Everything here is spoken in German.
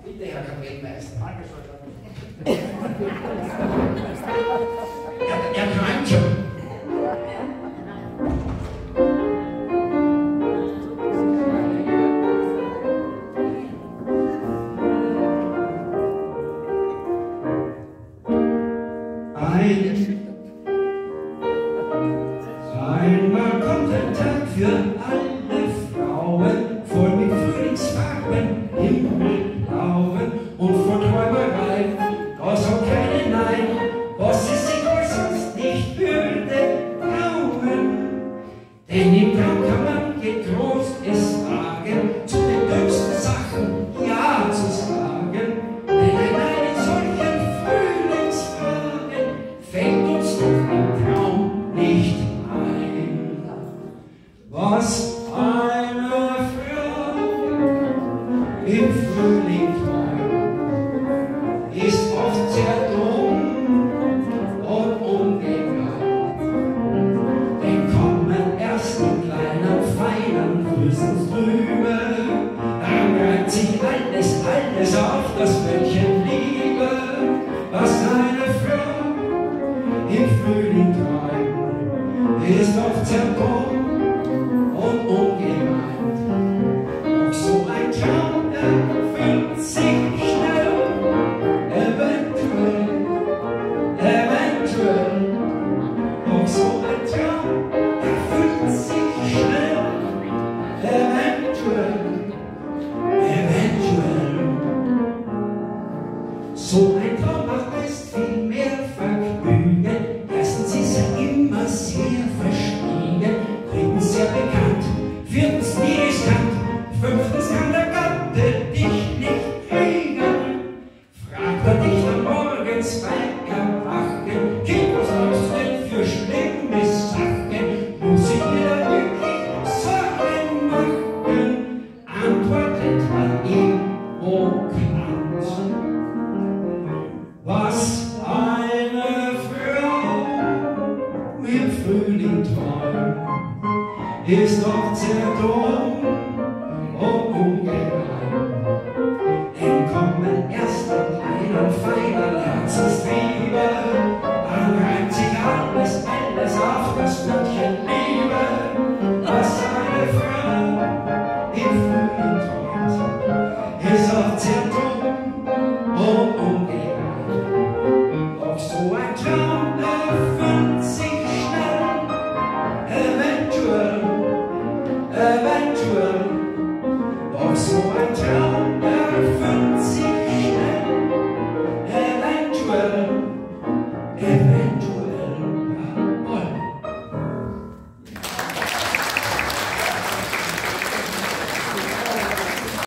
Bitte, Herr Kapellmeister. Er träumt schon. Einmal kommt ein Tag für alle Frauen, voll mit Frühlingsfarben, Himmelblauen und von Träumerei. Da sagt keine Nein, was sie sich wohl sonst nicht würde trauen. Denn im Traum kann man getrost es wagen, zu den dümmsten Sachen Ja zu sagen. Denn allein in solchen Frühlingsfragen fällt uns doch im Traum nicht ein. Was eine Frau im Frühling träumt, ist oft sehr dumm und ungegangen. Denn kommen erst die kleinen, feinen Grüßens drüber, dann reimt sich alles auf das Wörtchen Liebe. Was eine Frau im Frühling träumt, ist oft sehr dumm und ungemeint. Doch so ein Traum erfüllt sich schnell, eventuell. Doch so ein Traum erfüllt sich schnell, eventuell. So ein Traum macht